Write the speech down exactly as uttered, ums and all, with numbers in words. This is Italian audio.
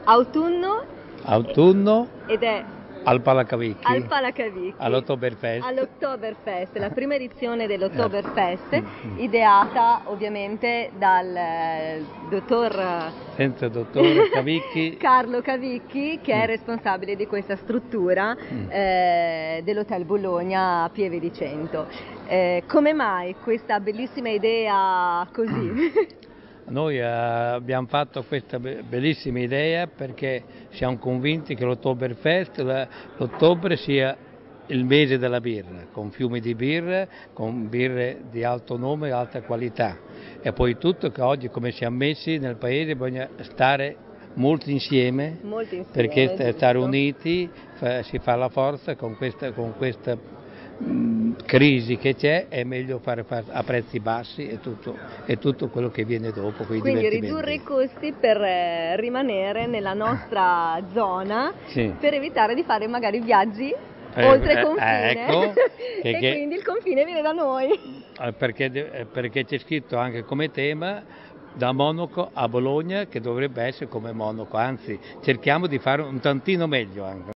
Autunno autunno ed è al Palacavicchi, al Palacavicchi, all'Oktoberfest. all'Oktoberfest, la prima edizione dell'Oktoberfest, Eh, ideata ovviamente dal eh, dottor senza dottore Cavicchi. Carlo Cavicchi, che è Mm. responsabile di questa struttura Mm. eh, dell'Hotel Bologna a Pieve di Cento. Eh, come mai questa bellissima idea così? Noi eh, abbiamo fatto questa be- bellissima idea perché siamo convinti che l'Oktoberfest, la- l'ottobre sia il mese della birra, con fiumi di birra, con birre di alto nome e alta qualità. E poi tutto che oggi come siamo messi nel paese bisogna stare molto insieme, Molto insieme, perché st- stare giusto. uniti fa- si fa la forza con questa, con questa mh, crisi che c'è, è meglio fare, fare a prezzi bassi e tutto, e tutto quello che viene dopo, quei Quindi divertimenti. ridurre i costi per eh, rimanere nella nostra zona, Sì. per evitare di fare magari viaggi Eh, oltre eh, confine, ecco, che- e che- quindi il confine viene da noi. Eh, Perché, de- eh, perché c'è scritto anche come tema da Monaco a Bologna, che dovrebbe essere come Monaco, anzi cerchiamo di fare un tantino meglio anche.